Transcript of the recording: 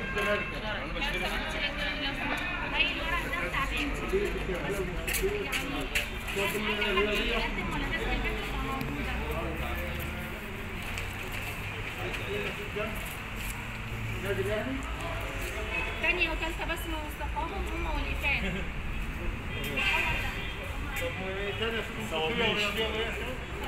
انا بشتري لو سمحت هاي الورق ده بتاع بنتي يعني اي حد يقدم ولا ناس البيت تبقى موجوده. تانية وتالتة بس مستقاهم هم والإيتام. طب وايه تاني؟